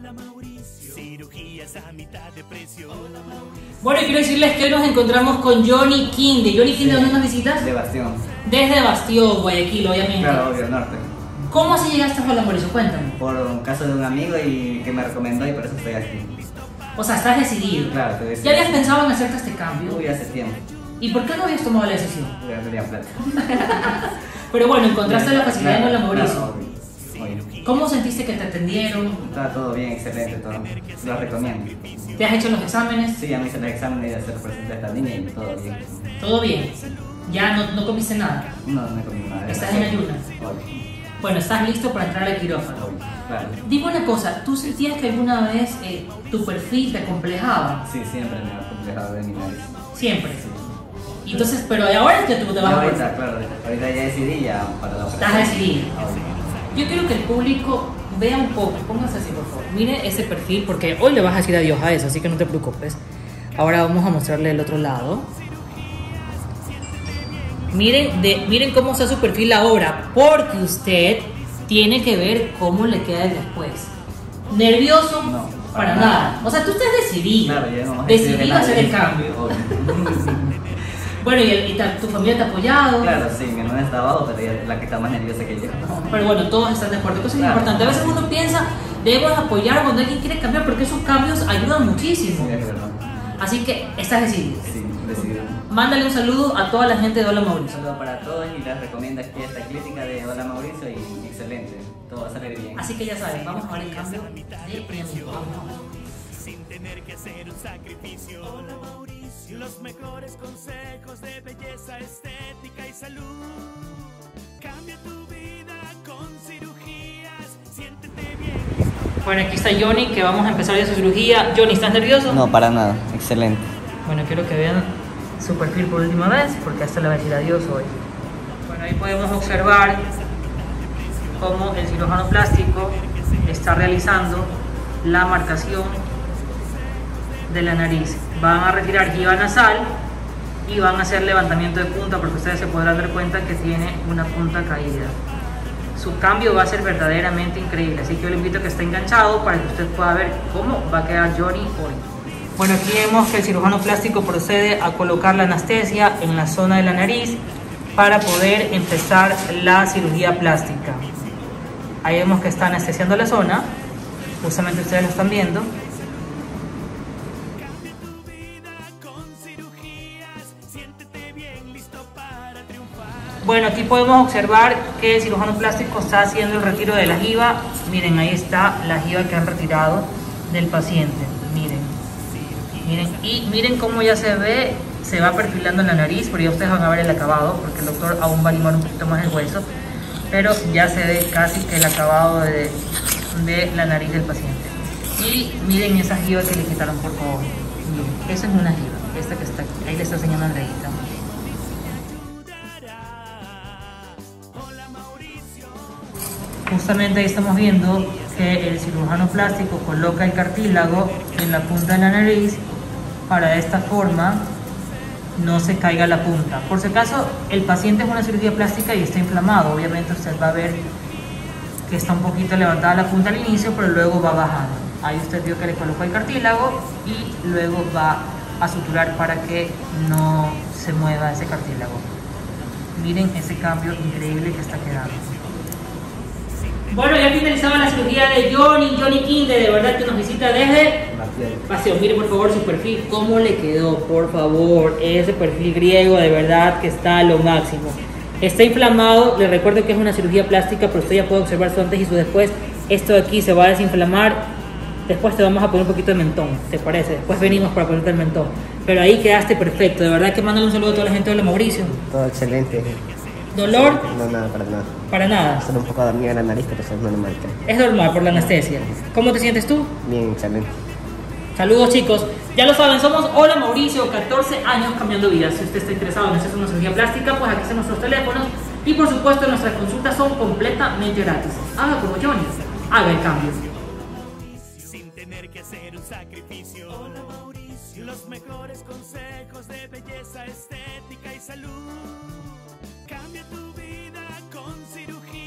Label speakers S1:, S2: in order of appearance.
S1: Cirugías a mitad de precio.
S2: Bueno, quiero decirles que hoy nos encontramos con Johnny Quinde. Johnny Quinde, ¿dónde nos visitas?
S3: De Bastión.
S2: Desde Bastión, Guayaquil, obviamente.
S3: Claro, obvio, norte.
S2: ¿Cómo así llegaste a Hola Mauricio? Cuéntame.
S3: Por un caso de un amigo y que me recomendó y por eso estoy aquí.
S2: O sea, estás decidido.
S3: Claro, estoy decidido.
S2: ¿Ya habías pensado en hacerte este cambio?
S3: Uy, hace tiempo.
S2: ¿Y por qué no habías tomado la decisión?
S3: Uy, no tenía plata.
S2: Pero bueno, encontraste la facilidad en Hola Mauricio.
S3: Claro, obvio.
S2: ¿Cómo sentiste que te atendieron?
S3: Está todo bien, excelente todo. Lo recomiendo.
S2: ¿Te has hecho los exámenes?
S3: Sí, ya me hice los exámenes y hacer presente a esta niña y todo bien.
S2: ¿Todo bien? ¿Ya no comiste nada?
S3: No, no he comido nada.
S2: ¿Estás en ayunas?
S3: Obvio.
S2: Bueno, estás listo para entrar al quirófano.
S3: Obvio, claro.
S2: Dime una cosa, ¿tú sentías que alguna vez tu perfil te acomplejaba?
S3: Sí, siempre me ha complejado de mi nariz.
S2: Siempre.
S3: Sí.
S2: Y entonces, pero ahora que tú te vas a
S3: ahorita,
S2: volver.
S3: claro, ahorita ya decidí ya para la
S2: Estás decidido.
S3: Obvio.
S2: Yo quiero que el público vea un poco, póngase así por favor. Mire ese perfil, porque hoy le vas a decir adiós a eso, así que no te preocupes. Ahora vamos a mostrarle el otro lado. Miren cómo está su perfil ahora, porque usted tiene que ver cómo le queda el después. ¿Nervioso?
S3: No,
S2: para nada. O sea, tú estás decidido.
S3: Claro, ya no
S2: decidido a hacer el cambio.
S3: Obvio.
S2: Bueno, tu familia te ha apoyado.
S3: Claro, sí, mi hermana está abajo, pero ella es la que está más nerviosa que yo.
S2: Pero bueno, todos están de acuerdo, que eso es
S3: Claro.
S2: importante. A veces uno piensa, debemos apoyar cuando alguien quiere cambiar, porque esos cambios ayudan muchísimo.
S3: Sí, es verdad.
S2: Así que estás decidido.
S3: Sí, decidido.
S2: Mándale un saludo a toda la gente de Hola Mauricio.
S3: Un saludo para todos y les recomiendo aquí esta clínica de Hola Mauricio y excelente, todo va a salir bien.
S2: Así que ya saben, vamos a ver el cambio de mi vamos.
S1: Sin tener que hacer un sacrificio. Hola Mauricio, los mejores consejos de belleza, estética y salud. Cambia tu vida con cirugías, siéntete bien.
S2: Bueno, aquí está Johnny, que vamos a empezar ya su cirugía. Johnny, ¿estás nervioso?
S3: No, para nada, excelente.
S2: Bueno, quiero que vean su perfil por última vez, porque a esta le va a decir adiós hoy. Bueno, ahí podemos observar cómo el cirujano plástico está realizando la marcación de la nariz. Van a retirar giba nasal y van a hacer levantamiento de punta, porque ustedes se podrán dar cuenta que tiene una punta caída. Su cambio va a ser verdaderamente increíble, así que yo le invito a que esté enganchado para que usted pueda ver cómo va a quedar Johnny hoy. Bueno, aquí vemos que el cirujano plástico procede a colocar la anestesia en la zona de la nariz para poder empezar la cirugía plástica. Ahí vemos que está anestesiando la zona, justamente ustedes lo están viendo. Bueno, aquí podemos observar que el cirujano plástico está haciendo el retiro de la giba. Miren, ahí está la giba que han retirado del paciente. Y miren cómo ya se ve, se va perfilando en la nariz, pero ya ustedes van a ver el acabado, porque el doctor aún va a limar un poquito más el hueso, pero ya se ve casi que el acabado de la nariz del paciente. Y miren esa giba que le quitaron, por favor. Miren, esa es una giba, esta que está aquí. Ahí le está enseñando a Andreita. Justamente ahí estamos viendo que el cirujano plástico coloca el cartílago en la punta de la nariz para de esta forma no se caiga la punta. Por si acaso el paciente es una cirugía plástica y está inflamado, obviamente usted va a ver que está un poquito levantada la punta al inicio, pero luego va bajando. Ahí usted vio que le colocó el cartílago y luego va a suturar para que no se mueva ese cartílago. Miren ese cambio increíble que está quedando. Bueno, ya finalizaba la cirugía de Johnny Quinde, de verdad que nos visita desde Bastión. Mire por favor su perfil, cómo le quedó, por favor, ese perfil griego de verdad que está a lo máximo. Está inflamado, le recuerdo que es una cirugía plástica, pero usted ya puede observar su antes y su después. Esto de aquí se va a desinflamar, después te vamos a poner un poquito de mentón, ¿te parece? Después venimos para ponerte el mentón. Pero ahí quedaste perfecto, de verdad que mándale un saludo a toda la gente de Hola Mauricio.
S4: Todo excelente.
S2: ¿Dolor?
S4: No, nada, para nada.
S2: Para nada.
S4: Solo un poco dormida la nariz, pero eso es normal.
S2: Es normal por la anestesia. ¿Cómo te sientes tú?
S4: Bien, excelente.
S2: Saludos chicos, ya lo saben, somos Hola Mauricio, 14 años cambiando vidas. Si usted está interesado en hacer una cirugía plástica, pues aquí están nuestros teléfonos y por supuesto nuestras consultas son completamente gratis. Haga como Johnny, haga el cambio.
S1: Sin tener que hacer un sacrificio. Hola Mauricio, los mejores consejos de belleza, estética y salud. Cambia tu vida con cirugía.